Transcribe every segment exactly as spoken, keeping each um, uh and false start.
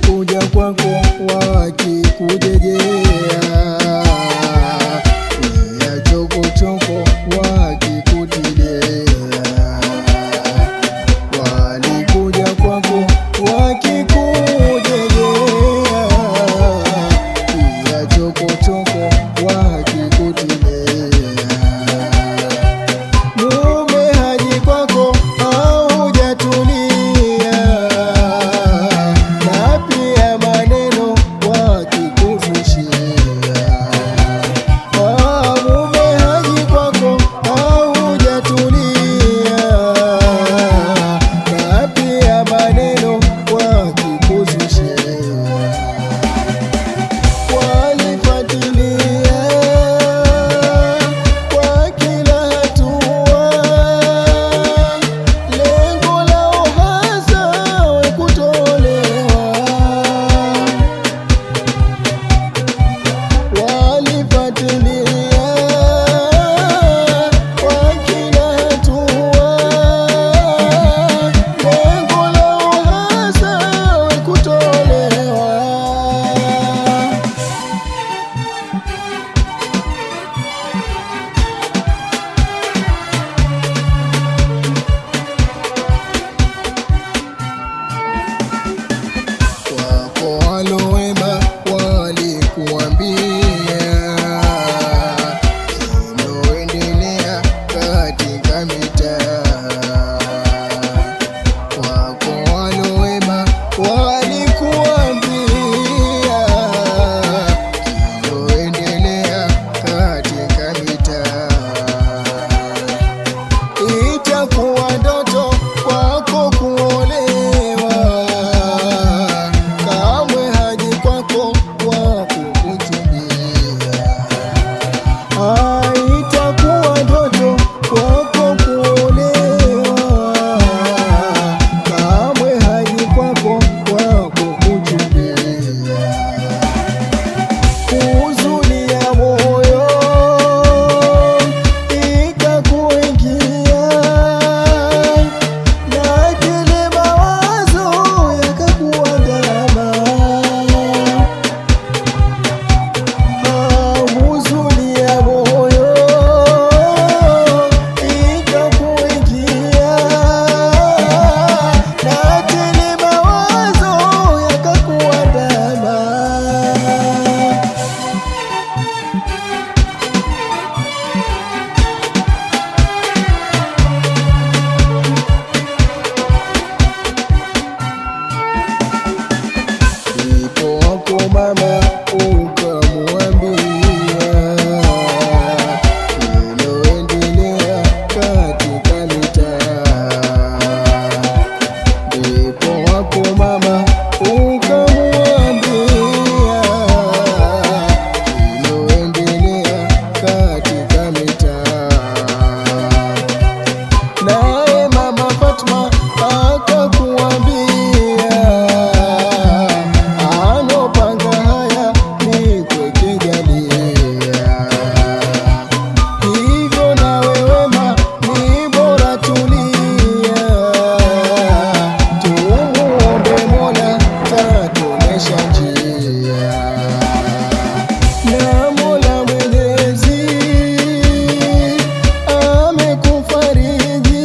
walikuja kwako wakikujejea, ya chokochoko wakikutilea, walikuja kwako wakikujejea, ya chokochoko wakikutilea. Mume haji kwako haujatulia, na pia maneno wakikuzushia. Mume haji kwako haujatulia, na pia maneno wakikuzushia. Walifuatilia kwa kila hatua, lengo lao hasa kutolewa. Walifuatilia kwa kila hatua, lengo lao hasa kutolewa. Wako walowema walikuambia, kinaendelea katika mitaa. Wako walowema walikuambia, kinaendelea katika mitaa. Itakuwa ndoto kwako kuolewa, kamwe haji kwako wakukuchumbia. Itakuwa ndoto kwako kuolewa, kamwe haji kwako wakukuchumbia. Huzuni ya moyo ikakuingia, na kile mawazo yakakuandama. Huzuni ya moyo ikakuingia, na kile mawazo yakakuandama. Ndipo wako mama ukamwambia, kinaendelea katika mitaa. Ndipo wako mama ukamwambia, kinaendelea katika mitaa. Naye mama Fatma akakuambia, anopanga haya ni kukujalia. Hivyo nawe wema ni bora tulia, tumuombe Mola tatuonesha njia. Na Mola Mwenyezi amekufariji,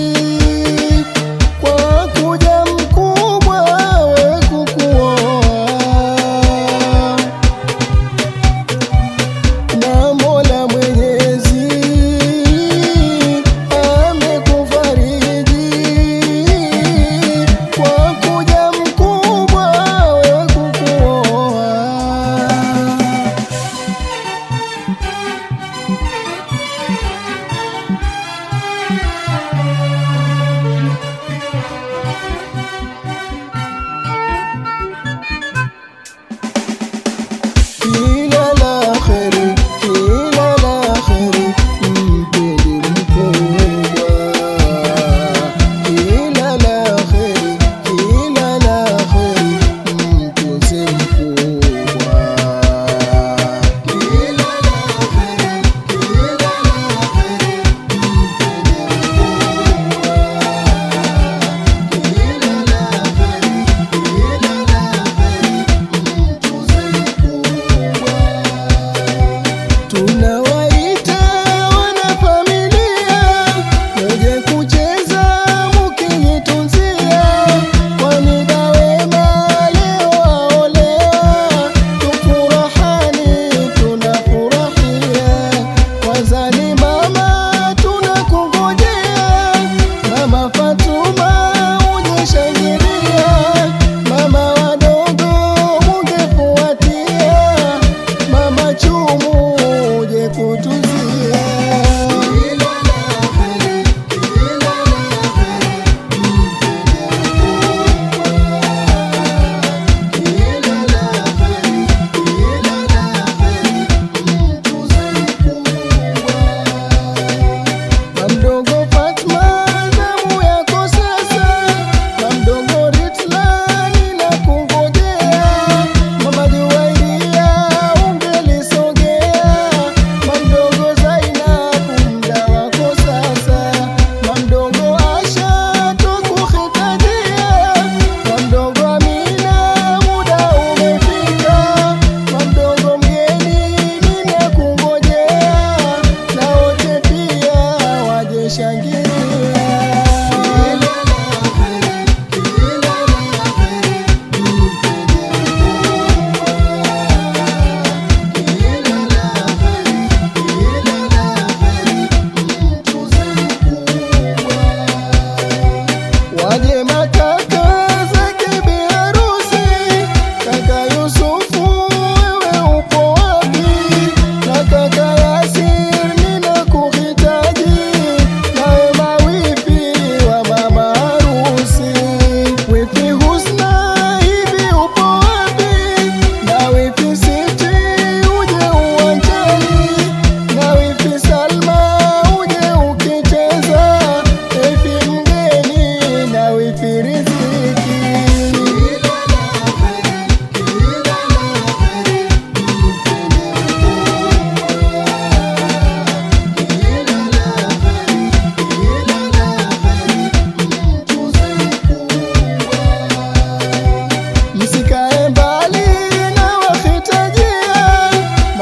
kwa kuja mkubwa wewe kukuoa. Na Mola Mwenyezi amekufariji, kwa kuja mkubwa wewe kukuoa.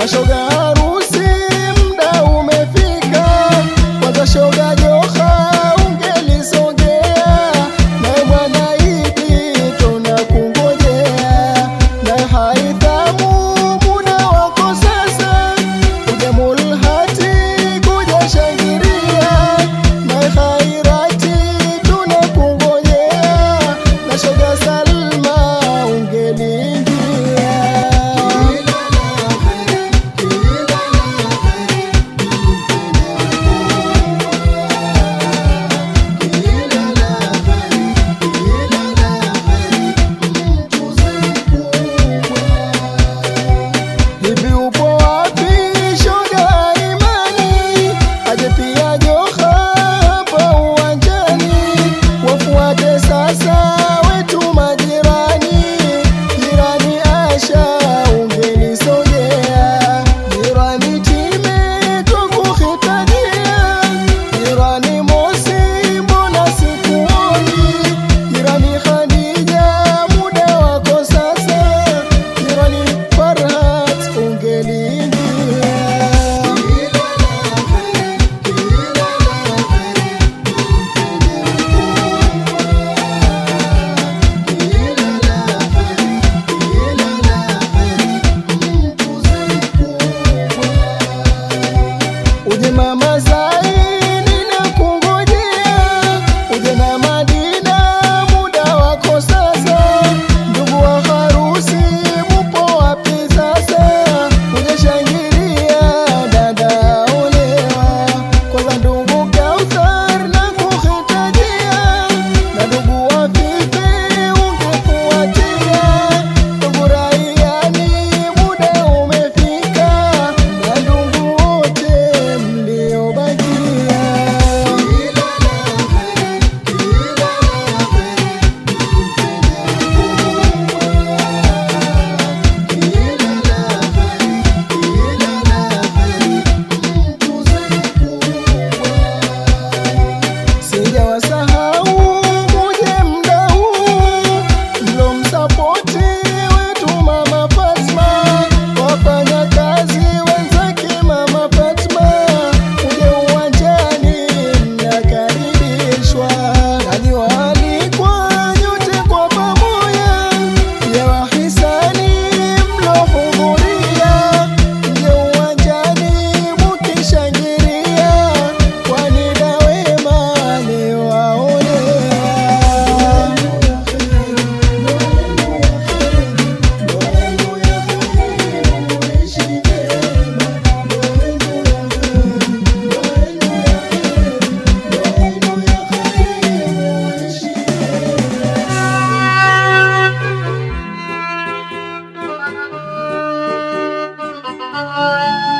Mashoga harusi mda umefika, kwanza shoga Joha ungelisogea, nae mwana Idi tunakungojea, nae Haithamu muda wako sasa, uje Mulhati kuja shangiria, nae Khairati tunakungojea, na shoga Salma ungeliingia. Hivi upo wapi shoga Imani, aje pia Joha hapa uwanjani, wafuate sasa wetu majirani, jirani Asha ungelisogea, jirani Time tukuhitajia, jirani Mosi mbona sikuoni, jirani Khadija muda wako sasa, jirani Farhat ungeliingia. Uje mama Zaini na kungojea, uje na Madina muda wako sasa, ndugu wa harusi mupo wapi sasa, uje shangilia dada olewa, kwanza ndugu Kauthar na kuhitajia, na ndugu wa Fifi ungefuatia, ndugu Rayani muda umefika, na ndugu wote mliobakia. Sijawasahau muje mda huu, mlomsapoti wetu mama Fatma, wafanya kazi wenzake mama Fatma, uje uwanjani mnakaribishwa, nani waalikwa nyote kwa pamoja, ya wahisani mlohudhuria, uje uwanjani mukishangilia, kwani dawema leo waolewa. Thank you.